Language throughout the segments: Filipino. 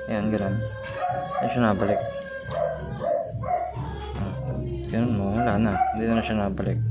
Ayan, gano'n. Ayan siya nabalik. Ganun mo, wala na. Hindi na siya nabalik.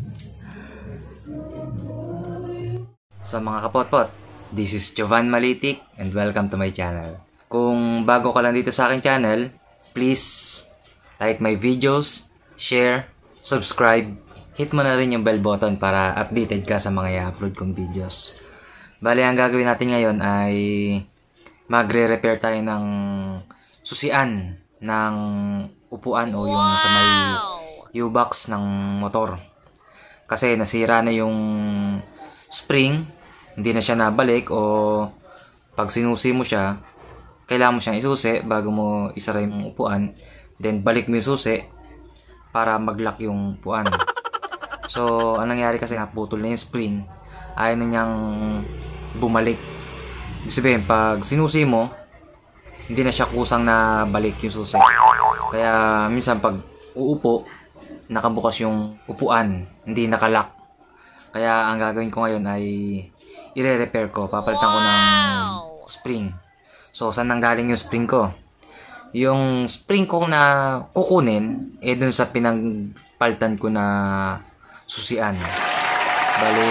So mga kapot-pot, this is Jovan Malitik and welcome to my channel. Kung bago ka lang dito sa aking channel, please like my videos, share, subscribe, hit mo na rin yung bell button para updated ka sa mga i-upload kong videos. Bale, ang gagawin natin ngayon ay magre-repair tayo ng susian ng upuan o yung sa may U-box ng motor. Kasi nasira na yung spring, hindi na siya nabalik, o pag sinusi mo siya, kailangan mo siyang isusi bago mo isara yung upuan, then balik mo yung susi para mag-lock yung upuan. So, anong nangyari kasi naputol na yung spring, ayaw na niyang bumalik. Ibig sabihin, pag sinusi mo, hindi na siya kusang na balik yung susi. Kaya minsan pag uupo, nakabukas yung upuan, hindi nakalock. Kaya ang gagawin ko ngayon ay i-repair ko. Papalitan ko ng spring. So, saan nanggaling yung spring ko? Yung spring ko na kukunin, dun sa pinagpalitan ko na susian. Bali,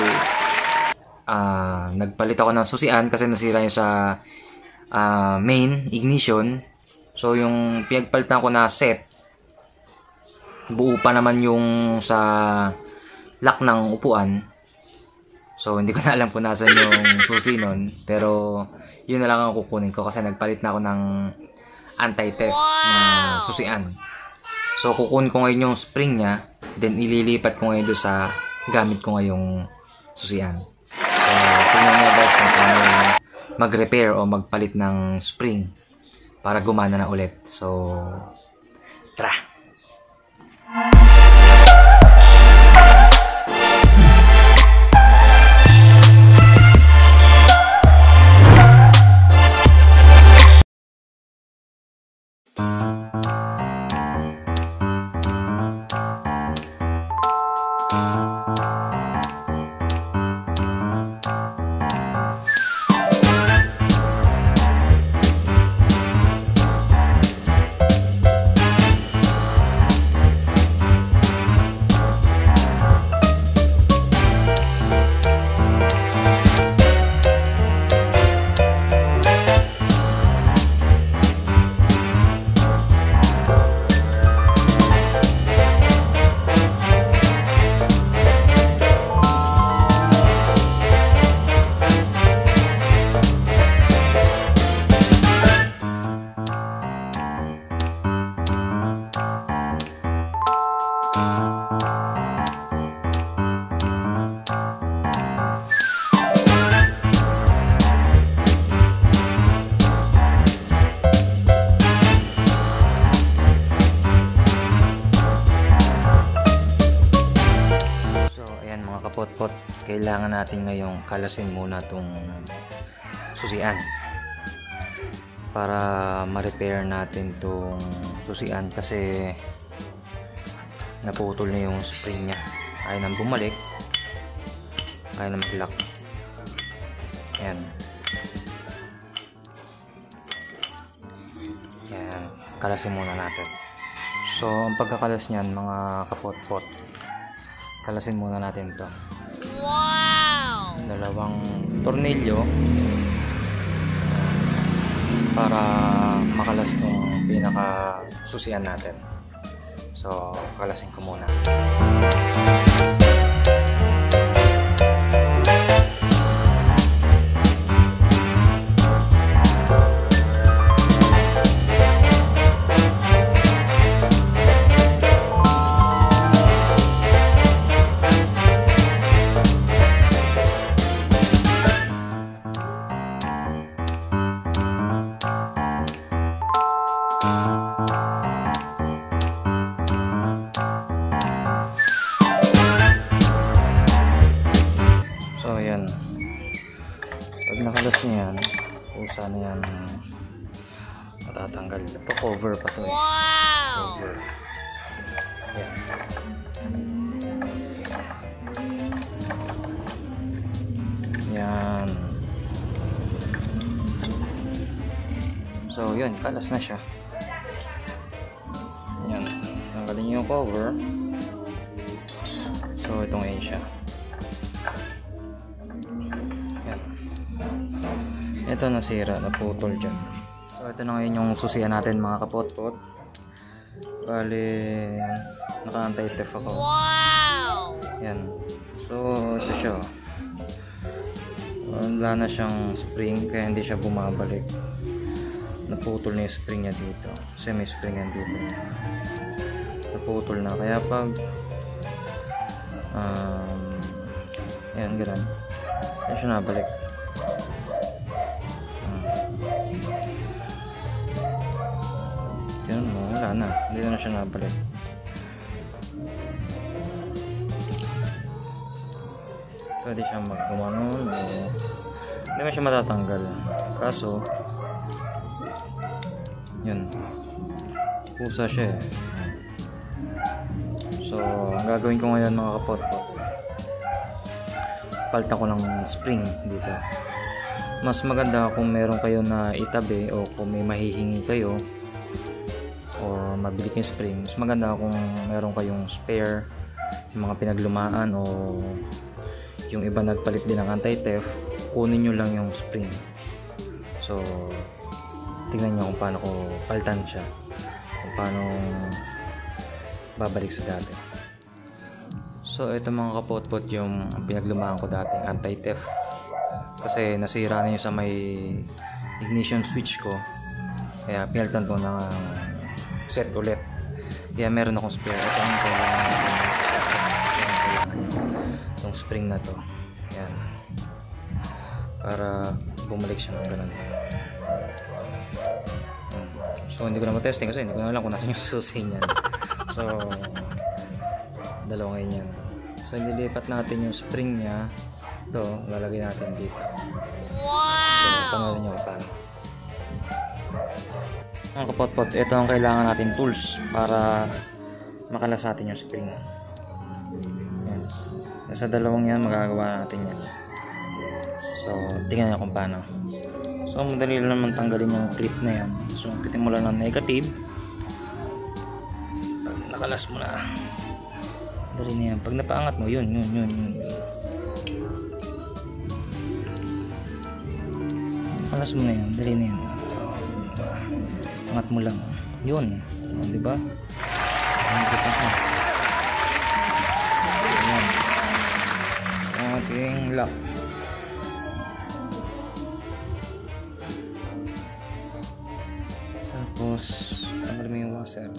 nagpalit ako ng susian kasi nasira yung sa main ignition. So, yung pinagpalitan ko na set, buo pa naman yung sa lock ng upuan. So, hindi ko na alam kung nasan yung susi nun. Pero, yun na lang ang kukunin ko kasi nagpalit na ako ng anti-theft na susian. So, kukunin ko ngayon yung spring niya. Then, ililipat ko ngayon doon sa gamit ko ngayong susian. So, tingnan nyo guys kung paano mag-repair o magpalit ng spring para gumana na ulit. So, tara! Kapot-pot, kailangan natin ngayong kalasin muna itong susian para ma-repair natin itong susian kasi naputol na yung spring nya. Ayaw nang bumalik, ayaw nang mag-lock. Ayan, ayan, kalasin muna natin. So, ang pagkakalas nyan mga kapot-pot, kalasin muna natin to. Wow! Dalawang tornilyo para makalas ng pinaka susian natin. So, kalasin ko muna. Pag nakalas niya yan, pusa na yan matatanggal. Ito cover pa to eh. Cover. Yan. Yan. So So yun, kalas na siya. Yan, tanggalin niyo yung cover. So ito ngayon siya. Yan. Ito nasira, naputol dyan. So ito na ngayon yung susian natin mga kapot-pot. Bali, naka-anti-theft ako. Wow! Yan. So ito siya. Wala na siyang spring kaya hindi siya bumabalik. Naputol na yung spring niya dito. Kasi may spring yan dito. Naputol na. Kaya pag yan, gano'n. Kaya siya nabalik. Yan mo, wala na. Hindi na siya nabalik. Pwede siya mag-gumanon o hindi man siya matatanggal. Kaso yun, pusa siya eh. So ang gagawin ko ngayon mga kapot-pot, palitan ko ng spring dito. Mas maganda kung meron kayo na itabi o kung may mahihingi kayo o mabili kayong spring, mas maganda kung meron kayong spare, yung mga pinaglumaan o yung iba nagpalit din ng anti-theft, kunin nyo lang yung spring. So tingnan nyo kung paano ko palitan siya, kung paano babalik sa dati. So ito mga kapot-pot yung pinaglumaan ko dati, anti-theft, kasi nasira na yun sa may ignition switch ko, kaya pinalitan ko ng set ulit. Kaya meron akong spare. Ito ang kailangan itong spring na to, yan, para bumalik siya ng ganun. So hindi ko na matesting kasi hindi ko na alam kung nasan yung susi niyan. So dalawa ngayon yan. So nilipat natin yung spring nya. Ito, lalagay natin dito. So pangalan nyo paano. Ang kapot-pot, ito ang kailangan natin tools para makalas natin yung spring. Yan. Sa dalawang yan magagawa natin yan. So tingnan nyo kung paano. So madali lang naman tanggalin yung clip na yan. So kitin mo lang ng negative. Pag nakalas mo na, dali na yan. Pag napaangat mo, yun. Nakalas mo na yan, dali na yan. Angat mo lang, yun. Diba? Ayan. Ating lock. Tapos tanggal mo yung washer.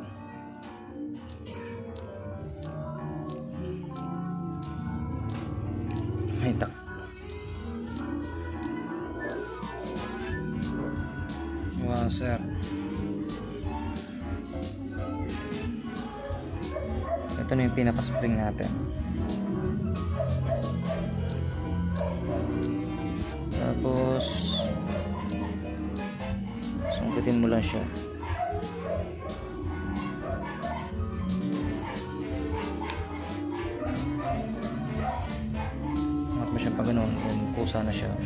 May tak. Washer. Ito na yung pinaka-spring natin. Tapos sungkitin mo lang siya. Angat mo siya pa ganun, yung pusa na siya.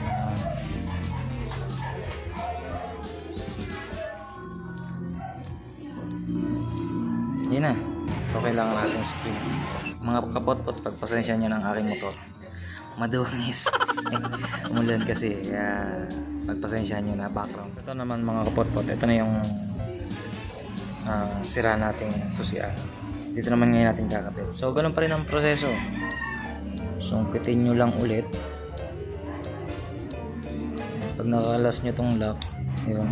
Yun na. So kailangan natin spring. Mga kapot-pot, pagpasensya nyo ng aking motor, madungis. Umulan kasi, kaya pagpasensya nyo na background. Ito naman mga kapot-pot, ito na yung sira nating susian. Dito naman ngayon natin kakapit. So ganun pa rin ang proseso. Sungkitin nyo lang ulit. Pag nakalas nyo tong lock, yun,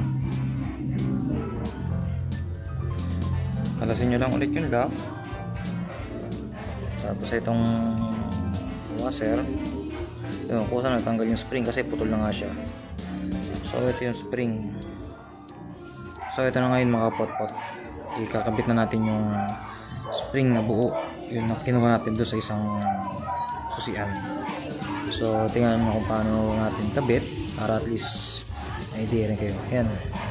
kalasin nyo lang ulit yung lock. Tapos itong washer, yun, kung saan natanggal yung spring kasi putol na nga siya. So ito yung spring. So ito na ngayon mga kapot-pot, ikakabit na natin yung spring na buo, yun na kinuha natin doon sa isang susian. So tingnan mo kung paano natin kabit para at least may idea rin kayo. Yan.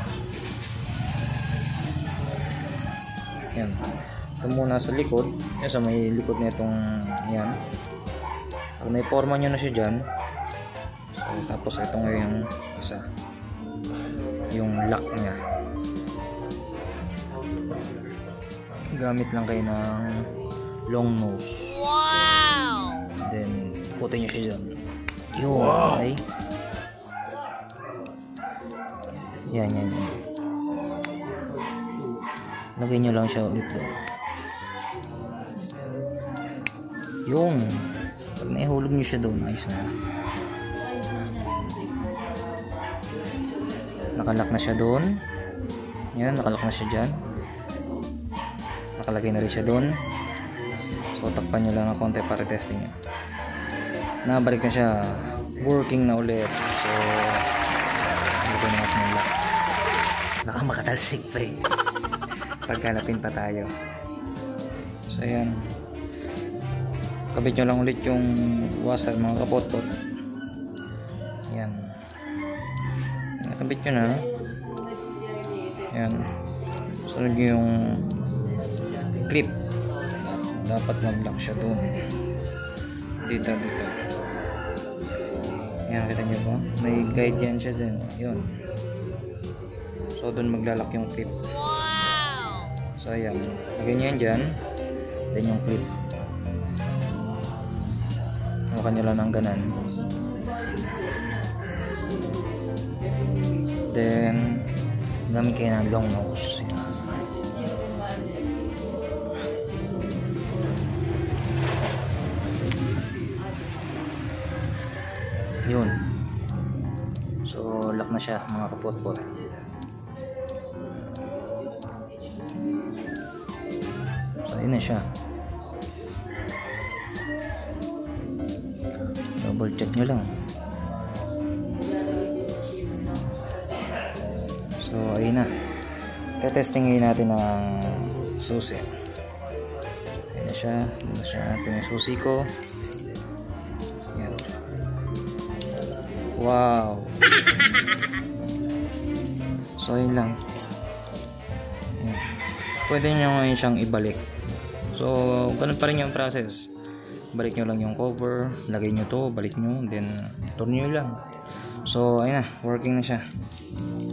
Yan. Ito muna sa likod. Yan, sa may likod na itong yan. Pag may forma nyo na siya dyan. So, tapos ito ngayon isa. Yung lock niya. gamit lang kayo ng long nose. Wow! Then, ikutin nyo siya dyan. Yun, wow. Okay. Yan. Lagay nyo lang siya ulit doon. Yung pag naihulog nyo siya doon, ayos na. Nakalak na siya doon. Yan, nakalak na siya dyan. Nakalagay na rin siya doon. So takpan nyo lang ng konti para testing nyo. Nabalik na siya, working na ulit. So ito na natin yung lock. Baka makatalsik pa eh pagkalapin pa tayo. So ayan, kabit nyo lang ulit yung washer mga kapot-pot. Ayan, nakabit nyo na. Ayan, sunod nyo yung clip. Dapat mag-lock siya doon. Dito. Ayan, kita nyo ba? May guide yan siya din. Yun. So doon maglalak yung clip. So ayan, lagyan nyo yan dyan. Then yung clip, hawakan nyo lang ng ganan. Then gamit kayo ng long nose. Yun. So lock na siya mga kapot-pot. So ayun na siya. Double check nyo lang. So ayun na. Testingin natin ng susi. Ayun na siya. Natin yung susi ko. Yan. Wow. So ayun lang. Yan. Pwede nyo ngayon siyang ibalik. So ganun pa rin yung process. Balik nyo lang yung cover, lagay nyo to, balik nyo, then turn nyo lang. So ayun na, working na siya.